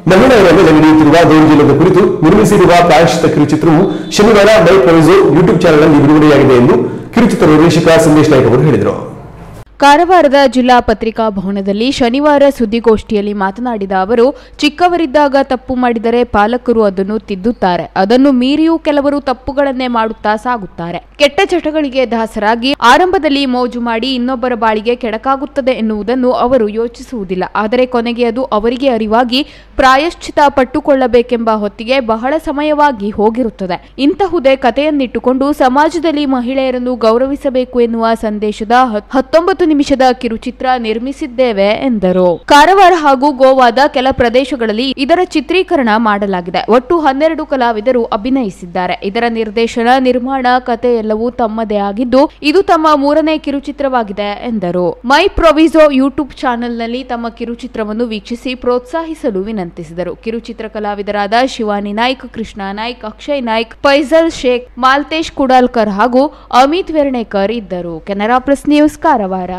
ಮಹಿಳೆಯರ ಮೇಲೆ ನಡೆಯುತ್ತಿರುವ ದೌರ್ಜನ್ಯದ ಕುರಿತು ನಿರ್ಮಿಸಿರುವ ಪ್ರಾಯಶ್ಚಿತ್ತ ಕಿರುಚಿತ್ರವು ಶನಿವಾರ ಮೈ ಪ್ರೊವಿಸೋ ಯೂಟ್ಯೂಬ್ ಚಾನೆಲ್ನಲ್ಲಿ ಬಿಡುಗಡೆಯಾಗಿದೆ ಎಂದು ಕಿರುಚಿತ್ರ ನಿರ್ದೇಶಕ ಸಂದೇಶ್ ನಾಯ್ಕ ಅವರು ಹೇಳಿದರು. ಕಾರವಾರದ ಜಿಲ್ಲಾ ಪತ್ರಿಕಾ ಭವನದಲ್ಲಿ ಶನಿವಾರ ಸುದ್ದಿಗೋಷ್ಠಿಯಲ್ಲಿ ಮಾತನಾಡಿದ ಅವರು, ಚಿಕ್ಕವರಿದ್ದಾಗ ತಪ್ಪು ಮಾಡಿದರೆ ಪಾಲಕರು ಅದನ್ನು ತಿದ್ದುತ್ತಾರೆ. ಅದನ್ನು ಮೀರಿಯೂ ಕೆಲವರು ತಪ್ಪುಗಳನ್ನೇ ಮಾಡುತ್ತಾ ಸಾಗುತ್ತಾರೆ. ಕೆಟ್ಟ ಚಟಗಳಿಗೆ ದಾಸರಾಗಿ ಆರಂಭದಲ್ಲಿ ಮೋಜು ಮಾಡಿ ಇನ್ನೊಬ್ಬರ ಬಾಳಿಗೆ ಕೆಡಕಾಗುತ್ತದೆ ಎನ್ನುವುದನ್ನು ಅವರು ಯೋಚಿಸುವುದಿಲ್ಲ. ಆದರೆ ಕೊನೆಗೆ ಅದು ಅವರಿಗೆ ಅರಿವಾಗಿ ಪ್ರಾಯಶ್ಚಿತ ಪಟ್ಟುಕೊಳ್ಳಬೇಕೆಂಬ ಹೊತ್ತಿಗೆ ಬಹಳ ಸಮಯವಾಗಿ ಹೋಗಿರುತ್ತದೆ. ಇಂತಹುದೇ ಕಥೆಯನ್ನಿಟ್ಟುಕೊಂಡು ಸಮಾಜದಲ್ಲಿ ಮಹಿಳೆಯರನ್ನು ಗೌರವಿಸಬೇಕು ಎನ್ನುವ ಸಂದೇಶದ 19 ನಿಮಿಷದ ಕಿರುಚಿತ್ರ ನಿರ್ಮಿಸಿದ್ದೇವೆ ಎಂದರು. ಕಾರವಾರ ಹಾಗೂ ಗೋವಾದ ಕೆಲ ಪ್ರದೇಶಗಳಲ್ಲಿ ಇದರ ಚಿತ್ರೀಕರಣ ಮಾಡಲಾಗಿದೆ. ಒಟ್ಟು 12 ಕಲಾವಿದರು ಅಭಿನಯಿಸಿದ್ದಾರೆ. ಇದರ ನಿರ್ದೇಶನ, ನಿರ್ಮಾಣ, ಕಥೆ ಎಲ್ಲವೂ ತಮ್ಮದೇ ಆಗಿದ್ದು ಇದು ತಮ್ಮ 3ನೇ ಕಿರುಚಿತ್ರವಾಗಿದೆ ಎಂದರು. ಮೈ ಪ್ರೊವಿಸೋ ಯೂಟ್ಯೂಬ್ ಚಾನೆಲ್ನಲ್ಲಿ ತಮ್ಮ ಕಿರುಚಿತ್ರವನ್ನು ವೀಕ್ಷಿಸಿ ಪ್ರೋತ್ಸಾಹಿಸಲು ವಿನಂತಿಸಿದರು. ಕಿರುಚಿತ್ರ ಕಲಾವಿದರಾದ ಶಿವಾನಿ ನಾಯ್ಕ್, ಕೃಷ್ಣ ನಾಯ್ಕ್, ಅಕ್ಷಯ್ ನಾಯ್ಕ್, ಫೈಜಲ್ ಶೇಖ್, ಮಾಲ್ತೇಶ್ ಕುಡಾಲ್ಕರ್ ಹಾಗೂ ಅಮಿತ್ ವೆರ್ಣೇಕರ್ ಇದ್ದರು. Canara press news, Karwar.